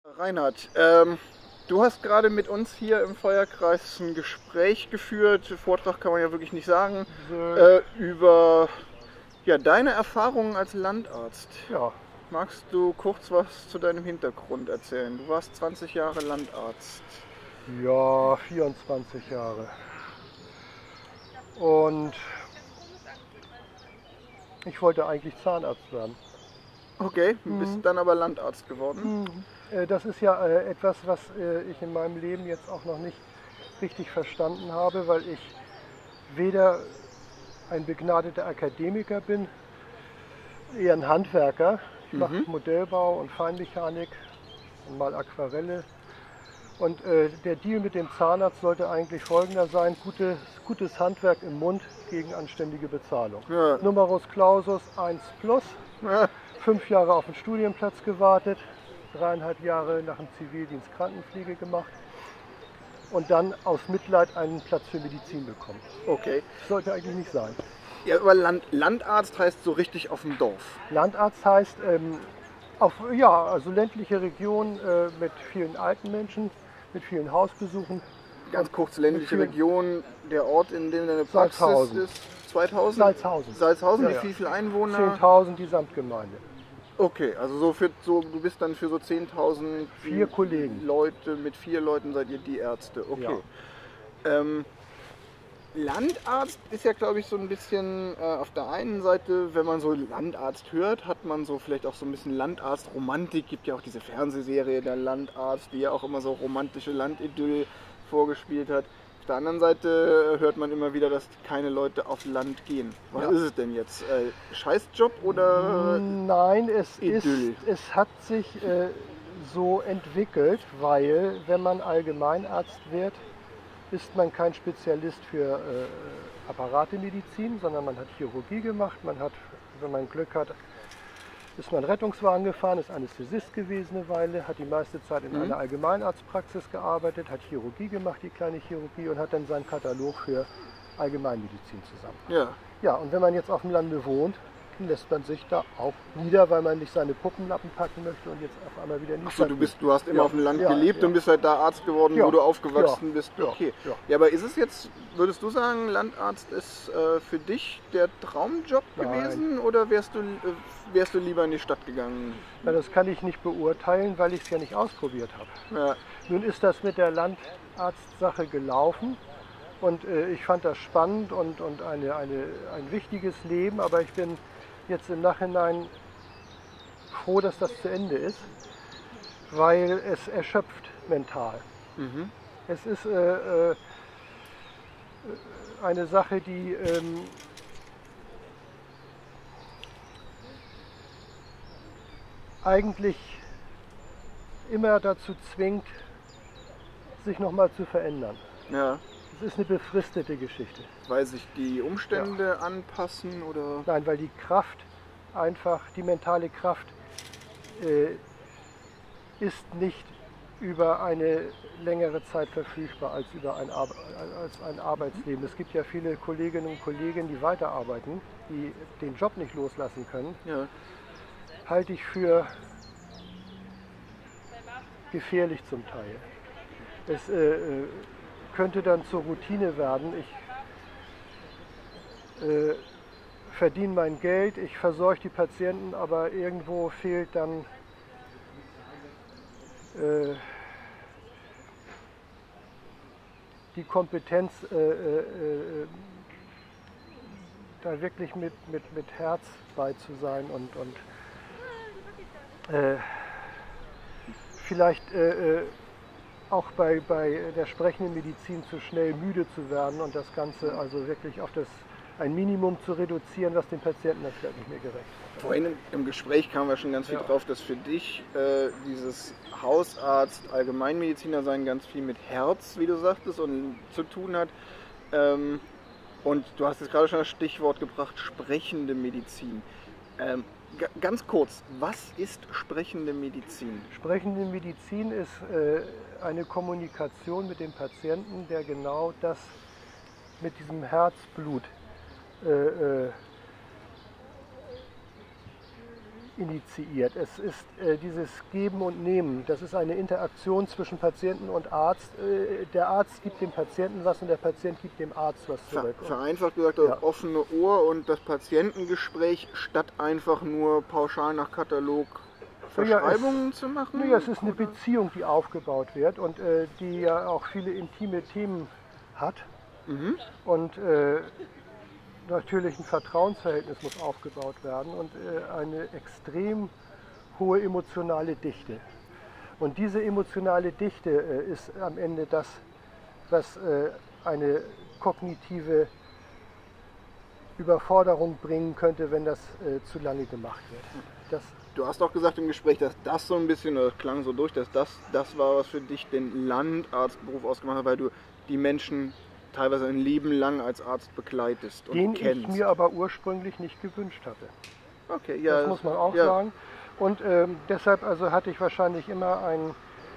Reinhard, du hast gerade mit uns hier im Feuerkreis ein Gespräch geführt, Vortrag kann man ja wirklich nicht sagen, über deine Erfahrungen als Landarzt. Ja. Magst du kurz was zu deinem Hintergrund erzählen? Du warst 20 Jahre Landarzt. Ja, 24 Jahre. Und ich wollte eigentlich Zahnarzt werden. Okay, bist dann aber Landarzt geworden. Das ist ja etwas, was ich in meinem Leben jetzt auch noch nicht richtig verstanden habe, weil ich weder ein begnadeter Akademiker bin, eher ein Handwerker. Ich mache Modellbau und Feinmechanik und mal Aquarelle. Und der Deal mit dem Zahnarzt sollte eigentlich folgender sein: gutes Handwerk im Mund gegen anständige Bezahlung. Ja. Numerus Clausus 1 plus, 5 Jahre auf den Studienplatz gewartet, 3,5 Jahre nach dem Zivildienst Krankenpflege gemacht und dann aus Mitleid einen Platz für Medizin bekommen. Okay. Sollte eigentlich nicht sein. Ja, aber Landarzt heißt so richtig auf dem Dorf. Landarzt heißt also ländliche Region mit vielen alten Menschen, mit vielen Hausbesuchen. Ganz kurz, ländliche Region, der Ort, in dem deine Praxis Salzhausen. ist. 2000? Salzhausen. Salzhausen, Ja, wie ja. viel Einwohner? 10.000 die Samtgemeinde. Okay, also du bist dann für so 10.000 4 Kollegen. Leute, mit 4 Leuten seid ihr die Ärzte. Okay. Landarzt ist ja, glaube ich, so ein bisschen auf der einen Seite, wenn man so Landarzt hört, hat man so vielleicht auch so ein bisschen Landarzt-Romantik. Gibt ja auch diese Fernsehserie Der Landarzt, die ja auch immer so romantische Landidyll vorgespielt hat. Auf der anderen Seite hört man immer wieder, dass keine Leute auf Land gehen. Was ist es denn jetzt? Scheißjob oder Nein, Idyll? es hat sich so entwickelt, weil wenn man Allgemeinarzt wird, ist man kein Spezialist für Apparatemedizin, sondern man hat Chirurgie gemacht, man hat, wenn man Glück hat, ist man Rettungswagen gefahren, ist Anästhesist gewesen eine Weile, hat die meiste Zeit in einer Allgemeinarztpraxis gearbeitet, hat Chirurgie gemacht, die kleine Chirurgie, und hat dann seinen Katalog für Allgemeinmedizin zusammen. Ja. Ja, und wenn man jetzt auf dem Lande wohnt, dann lässt man sich da auch nieder, weil man nicht seine Puppenlappen packen möchte und jetzt auf einmal wieder nicht. Achso, du hast immer auf dem Land gelebt und bist halt da Arzt geworden, wo du aufgewachsen bist. Okay. Ja, aber ist es jetzt, würdest du sagen, Landarzt ist für dich der Traumjob gewesen oder wärst du lieber in die Stadt gegangen? Na, das kann ich nicht beurteilen, weil ich es ja nicht ausprobiert habe. Ja. Nun ist das mit der Landarztsache gelaufen. Und ich fand das spannend und ein wichtiges Leben, aber ich bin jetzt im Nachhinein froh, dass das zu Ende ist, weil es erschöpft mental. Es ist eine Sache, die eigentlich immer dazu zwingt, sich nochmal zu verändern. Ja. Es ist eine befristete Geschichte. Weil sich die Umstände anpassen oder? Nein, weil die Kraft einfach, die mentale Kraft ist nicht über eine längere Zeit verfügbar als über ein Arbeitsleben. Es gibt ja viele Kolleginnen und Kollegen, die weiterarbeiten, die den Job nicht loslassen können. Ja. Halte ich für gefährlich zum Teil. Es könnte dann zur Routine werden. Ich verdiene mein Geld, ich versorge die Patienten, aber irgendwo fehlt dann die Kompetenz, da wirklich mit Herz bei zu sein und vielleicht auch bei der sprechenden Medizin zu schnell müde zu werden und das Ganze also wirklich auf ein Minimum zu reduzieren, was den Patienten das vielleicht nicht mehr gerecht wird. Vorhin im Gespräch kamen wir schon ganz viel drauf, dass für dich dieses Hausarzt, Allgemeinmediziner sein ganz viel mit Herz, wie du sagtest, und zu tun hat. Und du hast jetzt gerade schon das Stichwort gebracht, sprechende Medizin. Ganz kurz, was ist sprechende Medizin? Sprechende Medizin ist eine Kommunikation mit dem Patienten, der genau das mit diesem Herzblut initiiert. Es ist dieses Geben und Nehmen. Das ist eine Interaktion zwischen Patienten und Arzt. Der Arzt gibt dem Patienten was und der Patient gibt dem Arzt was zurück. Vereinfacht gesagt, das offene Ohr und das Patientengespräch, statt einfach nur pauschal nach Katalog Verschreibungen zu machen? Ja, es ist eine Beziehung, die aufgebaut wird und die ja auch viele intime Themen hat. Und natürlich ein Vertrauensverhältnis muss aufgebaut werden und eine extrem hohe emotionale Dichte. Und diese emotionale Dichte ist am Ende das, was eine kognitive Überforderung bringen könnte, wenn das zu lange gemacht wird. Du hast auch gesagt im Gespräch, dass das so ein bisschen, oder das klang so durch, dass das war, was für dich den Landarztberuf ausgemacht hat, weil du die Menschen teilweise ein Leben lang als Arzt begleitest und kennst. Den ich mir aber ursprünglich nicht gewünscht hatte. Okay, ja. Das muss man auch sagen. Und deshalb also hatte ich wahrscheinlich immer ein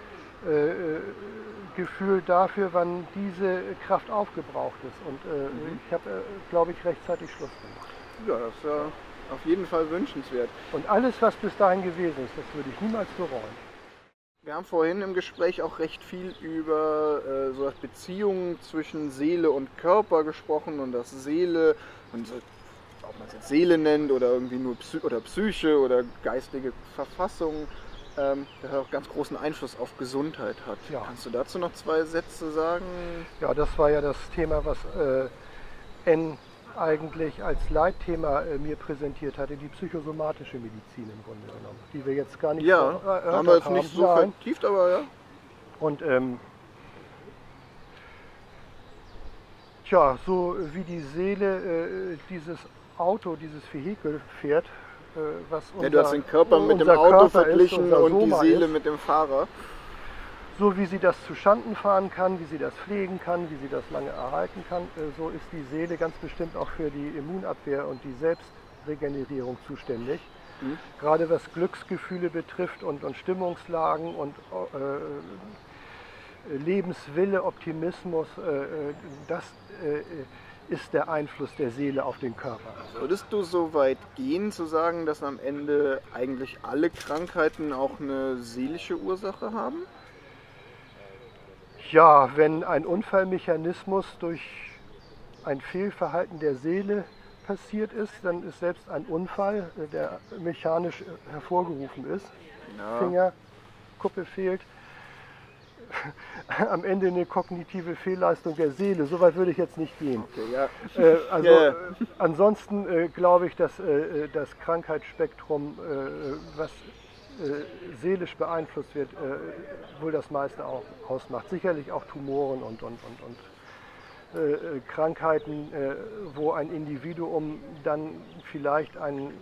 Gefühl dafür, wann diese Kraft aufgebraucht ist. Und ich habe, glaube ich, rechtzeitig Schluss gemacht. Ja, das ist ja auf jeden Fall wünschenswert. Und alles, was bis dahin gewesen ist, das würde ich niemals bereuen. Wir haben vorhin im Gespräch auch recht viel über so das Beziehungen zwischen Seele und Körper gesprochen und dass Seele, und so, ob man es jetzt Seele nennt oder irgendwie nur Psyche oder geistige Verfassung, das auch ganz großen Einfluss auf Gesundheit hat. Ja. Kannst du dazu noch 2 Sätze sagen? Ja, das war ja das Thema, was N eigentlich als Leitthema mir präsentiert hatte, die psychosomatische Medizin im Grunde genommen, die wir jetzt gar nicht haben wir jetzt nicht so vertieft, aber ja. Und so wie die Seele dieses Auto, dieses Vehikel fährt, was unser, du hast den Körper mit dem Auto Körper verglichen ist, und die Soma Seele ist. mit dem Fahrer. So wie sie das zuschanden fahren kann, wie sie das pflegen kann, wie sie das lange erhalten kann, so ist die Seele ganz bestimmt auch für die Immunabwehr und die Selbstregenerierung zuständig. Gerade was Glücksgefühle betrifft und Stimmungslagen und Lebenswille, Optimismus, das ist der Einfluss der Seele auf den Körper. Würdest du so weit gehen zu sagen, dass am Ende eigentlich alle Krankheiten auch eine seelische Ursache haben? Ja, wenn ein Unfallmechanismus durch ein Fehlverhalten der Seele passiert ist, dann ist selbst ein Unfall, der mechanisch hervorgerufen ist, Finger, Kuppe fehlt, am Ende eine kognitive Fehlleistung der Seele. So weit würde ich jetzt nicht gehen. Okay, ansonsten glaube ich, dass das Krankheitsspektrum, was seelisch beeinflusst wird, wohl das meiste auch ausmacht. Sicherlich auch Tumoren und Krankheiten, wo ein Individuum dann vielleicht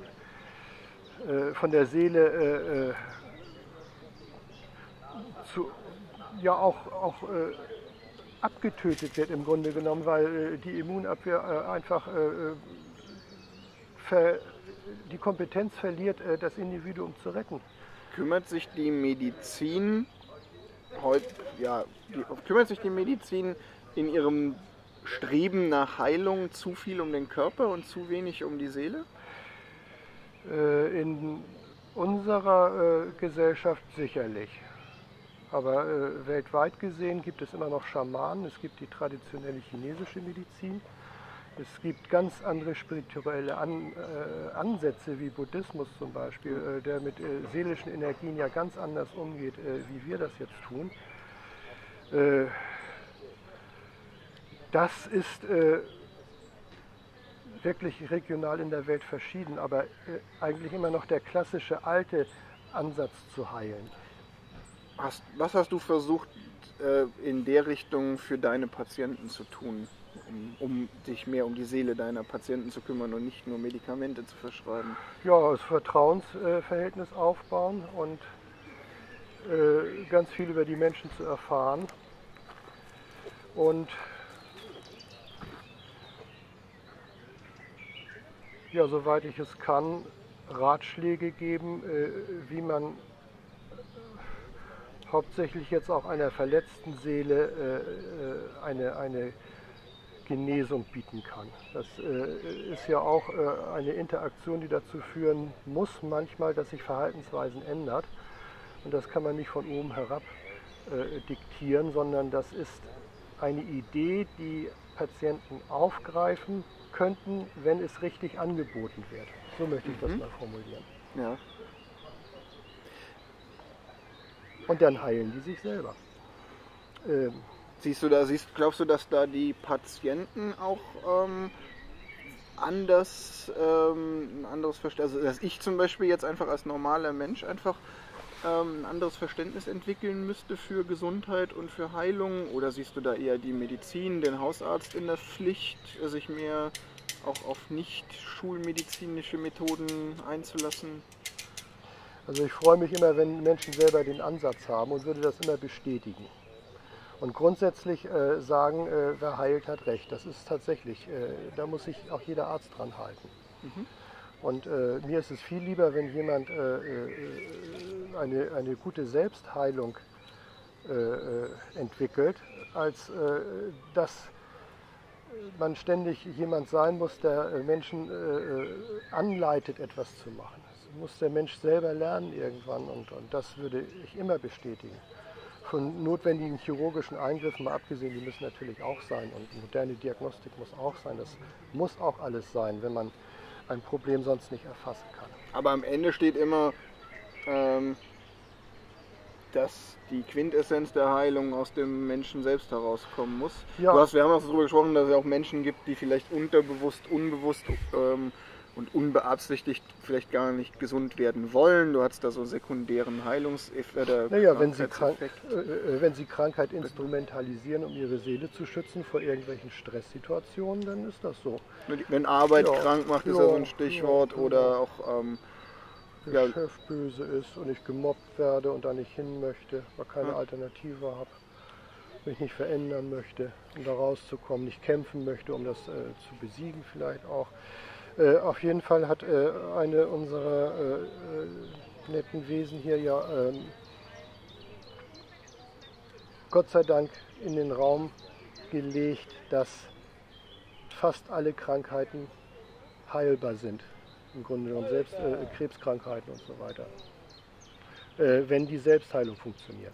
von der Seele auch abgetötet wird im Grunde genommen, weil die Immunabwehr einfach die Kompetenz verliert, das Individuum zu retten. Kümmert sich die Medizin in ihrem Streben nach Heilung zu viel um den Körper und zu wenig um die Seele? In unserer Gesellschaft sicherlich. Aber weltweit gesehen gibt es immer noch Schamanen, es gibt die traditionelle chinesische Medizin. Es gibt ganz andere spirituelle Ansätze wie Buddhismus zum Beispiel, der mit seelischen Energien ja ganz anders umgeht, wie wir das jetzt tun. Das ist wirklich regional in der Welt verschieden, aber eigentlich immer noch der klassische alte Ansatz zu heilen. Was hast du versucht in der Richtung für deine Patienten zu tun? Um dich mehr um die Seele deiner Patienten zu kümmern und nicht nur Medikamente zu verschreiben? Ja, das Vertrauensverhältnis aufbauen und ganz viel über die Menschen zu erfahren. Und ja, soweit ich es kann, Ratschläge geben, wie man hauptsächlich jetzt auch einer verletzten Seele eine Genesung bieten kann. Das ist ja auch eine Interaktion, die dazu führen muss manchmal, dass sich Verhaltensweisen ändert. Und das kann man nicht von oben herab diktieren, sondern das ist eine Idee, die Patienten aufgreifen könnten, wenn es richtig angeboten wird. So möchte ich das mal formulieren. Ja. Und dann heilen die sich selber. Glaubst du, dass da die Patienten auch ein anderes Verständnis, also dass ich zum Beispiel jetzt einfach als normaler Mensch einfach ein anderes Verständnis entwickeln müsste für Gesundheit und für Heilung? Oder siehst du da eher die Medizin, den Hausarzt in der Pflicht, sich mehr auch auf nicht schulmedizinische Methoden einzulassen? Also ich freue mich immer, wenn Menschen selber den Ansatz haben und würde das immer bestätigen. Und grundsätzlich sagen, wer heilt, hat recht. Das ist tatsächlich, da muss sich auch jeder Arzt dran halten. Und mir ist es viel lieber, wenn jemand eine gute Selbstheilung entwickelt, als dass man ständig jemand sein muss, der Menschen anleitet, etwas zu machen. Das muss der Mensch selber lernen irgendwann und das würde ich immer bestätigen. Von notwendigen chirurgischen Eingriffen mal abgesehen, die müssen natürlich auch sein und moderne Diagnostik muss auch sein. Das muss auch alles sein, wenn man ein Problem sonst nicht erfassen kann. Aber am Ende steht immer, dass die Quintessenz der Heilung aus dem Menschen selbst herauskommen muss. Ja. Wir haben auch darüber gesprochen, dass es auch Menschen gibt, die vielleicht unterbewusst, unbewusst und unbeabsichtigt vielleicht gar nicht gesund werden wollen. Du hattest da so sekundären Heilungseffekt. Naja, wenn sie Krankheit instrumentalisieren, um ihre Seele zu schützen vor irgendwelchen Stresssituationen, dann ist das so. Wenn Arbeit krank macht, ist ja so ein Stichwort. Oder auch der Chef böse ist und ich gemobbt werde und da nicht hin möchte, weil keine Alternative habe, mich nicht verändern möchte, um da rauszukommen, nicht kämpfen möchte, um das zu besiegen vielleicht auch. Auf jeden Fall hat eine unserer netten Wesen hier ja Gott sei Dank in den Raum gelegt, dass fast alle Krankheiten heilbar sind. Im Grunde genommen selbst Krebskrankheiten und so weiter. Wenn die Selbstheilung funktioniert.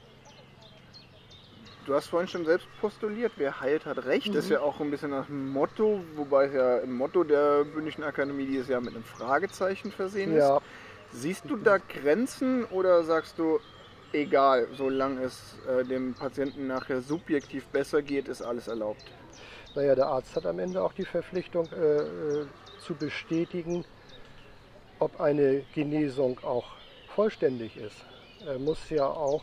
Du hast vorhin schon selbst postuliert, wer heilt, hat recht. Das ist ja auch ein bisschen das Motto, wobei es ja im Motto der Bündischen Akademie dieses Jahr mit einem Fragezeichen versehen ist. Ja. Siehst du da Grenzen oder sagst du, egal, solange es dem Patienten nachher subjektiv besser geht, ist alles erlaubt? Naja, der Arzt hat am Ende auch die Verpflichtung zu bestätigen, ob eine Genesung auch vollständig ist. Er muss ja auch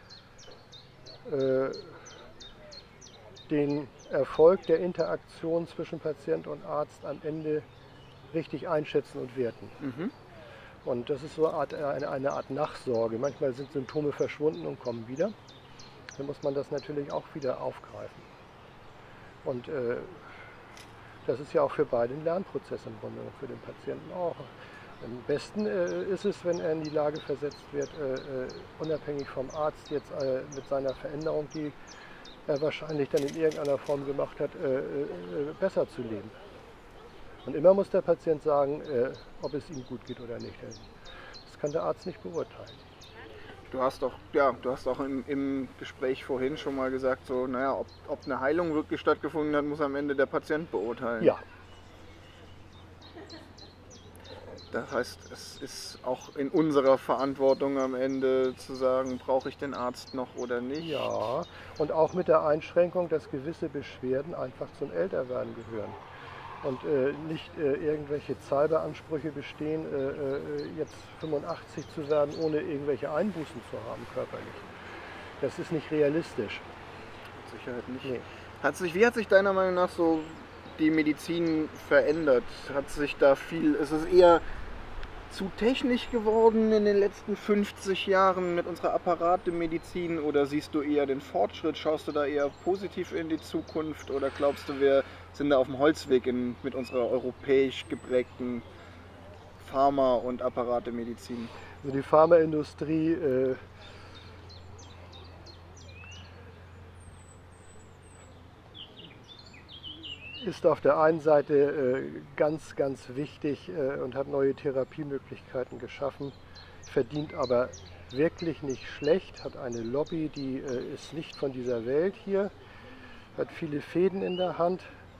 den Erfolg der Interaktion zwischen Patient und Arzt am Ende richtig einschätzen und werten. Und das ist so eine Art Nachsorge. Manchmal sind Symptome verschwunden und kommen wieder. Dann muss man das natürlich auch wieder aufgreifen. Und das ist ja auch für beide ein Lernprozess im Grunde und für den Patienten auch. Am besten ist es, wenn er in die Lage versetzt wird, unabhängig vom Arzt jetzt mit seiner Veränderung, die er wahrscheinlich dann in irgendeiner Form gemacht hat, besser zu leben. Und immer muss der Patient sagen, ob es ihm gut geht oder nicht. Das kann der Arzt nicht beurteilen. Du hast auch im Gespräch vorhin schon mal gesagt, so, naja, ob eine Heilung wirklich stattgefunden hat, muss am Ende der Patient beurteilen. Ja. Das heißt, es ist auch in unserer Verantwortung am Ende zu sagen, brauche ich den Arzt noch oder nicht? Ja, und auch mit der Einschränkung, dass gewisse Beschwerden einfach zum Älterwerden gehören. Und nicht irgendwelche Zahlbeansprüche bestehen, jetzt 85 zu werden, ohne irgendwelche Einbußen zu haben körperlich. Das ist nicht realistisch. Mit Sicherheit nicht. Nee. Wie hat sich deiner Meinung nach so die Medizin verändert? Ist es eher zu technisch geworden in den letzten 50 Jahren mit unserer Apparatemedizin oder siehst du eher den Fortschritt? Schaust du da eher positiv in die Zukunft oder glaubst du, wir sind da auf dem Holzweg mit unserer europäisch geprägten Pharma- und Apparatemedizin? Also die Pharmaindustrie ist auf der einen Seite ganz, ganz wichtig und hat neue Therapiemöglichkeiten geschaffen, verdient aber wirklich nicht schlecht, hat eine Lobby, die ist nicht von dieser Welt hier, hat viele Fäden in der Hand.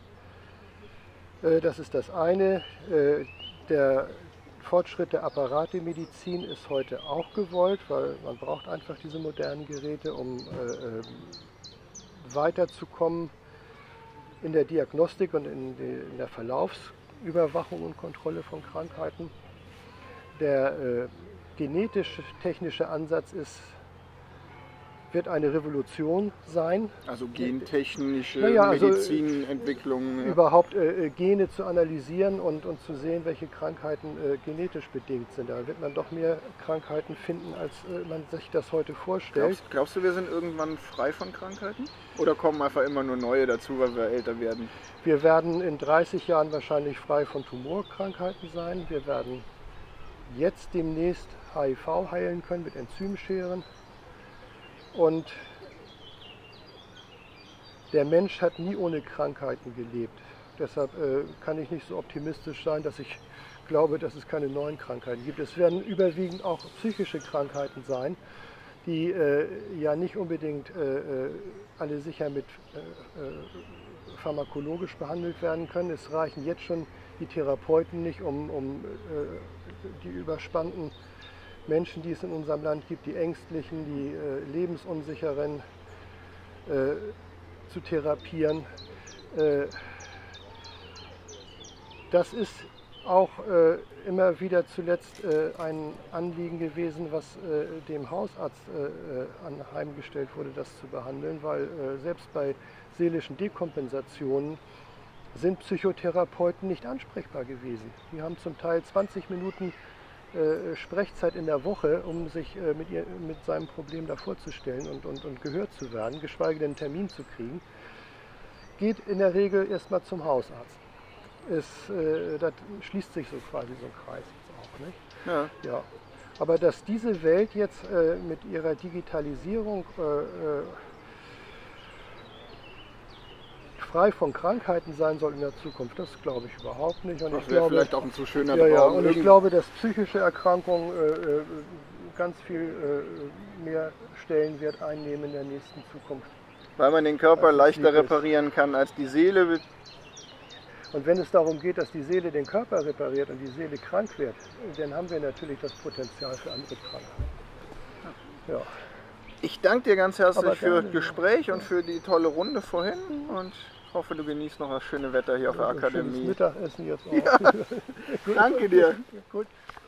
Das ist das eine. Der Fortschritt der Apparatemedizin ist heute auch gewollt, weil man braucht einfach diese modernen Geräte, um weiterzukommen in der Diagnostik und in der Verlaufsüberwachung und Kontrolle von Krankheiten. Der genetisch-technische Ansatz wird eine Revolution sein. Also gentechnische also, Medizinentwicklung. Ja. Überhaupt Gene zu analysieren und zu sehen, welche Krankheiten genetisch bedingt sind. Da wird man doch mehr Krankheiten finden, als man sich das heute vorstellt. Glaubst du, wir sind irgendwann frei von Krankheiten? Oder kommen einfach immer nur neue dazu, weil wir älter werden? Wir werden in 30 Jahren wahrscheinlich frei von Tumorkrankheiten sein. Wir werden jetzt demnächst HIV heilen können mit Enzymscheren. Und der Mensch hat nie ohne Krankheiten gelebt. Deshalb kann ich nicht so optimistisch sein, dass ich glaube, dass es keine neuen Krankheiten gibt. Es werden überwiegend auch psychische Krankheiten sein, die ja nicht unbedingt alle sicher mit pharmakologisch behandelt werden können. Es reichen jetzt schon die Therapeuten nicht, um die überspannten Menschen, die es in unserem Land gibt, die Ängstlichen, die Lebensunsicheren zu therapieren. Das ist auch immer wieder zuletzt ein Anliegen gewesen, was dem Hausarzt anheimgestellt wurde, das zu behandeln, weil selbst bei seelischen Dekompensationen sind Psychotherapeuten nicht ansprechbar gewesen. Die haben zum Teil 20 Minuten Sprechzeit in der Woche, um sich mit seinem Problem da vorzustellen und gehört zu werden, geschweige denn einen Termin zu kriegen, geht in der Regel erstmal zum Hausarzt. Da schließt sich so quasi so ein Kreis auch, nicht? Ja. Ja. Aber dass diese Welt jetzt mit ihrer Digitalisierung frei von Krankheiten sein soll in der Zukunft, das glaube ich überhaupt nicht. Und Das ich wäre glaube, vielleicht auch ein zu schöner ja, Traum. und ich glaube, dass psychische Erkrankungen ganz viel mehr Stellenwert einnehmen in der nächsten Zukunft. Weil man den Körper leichter reparieren kann als die Seele. Und wenn es darum geht, dass die Seele den Körper repariert und die Seele krank wird, dann haben wir natürlich das Potenzial für andere Krankheiten. Ja. Ich danke dir ganz herzlich Aber für gerne, das Gespräch und für die tolle Runde vorhin und hoffe, du genießt noch das schöne Wetter hier auf der Schönes Akademie. Mittagessen jetzt auch. Ja. Danke dir. Gut.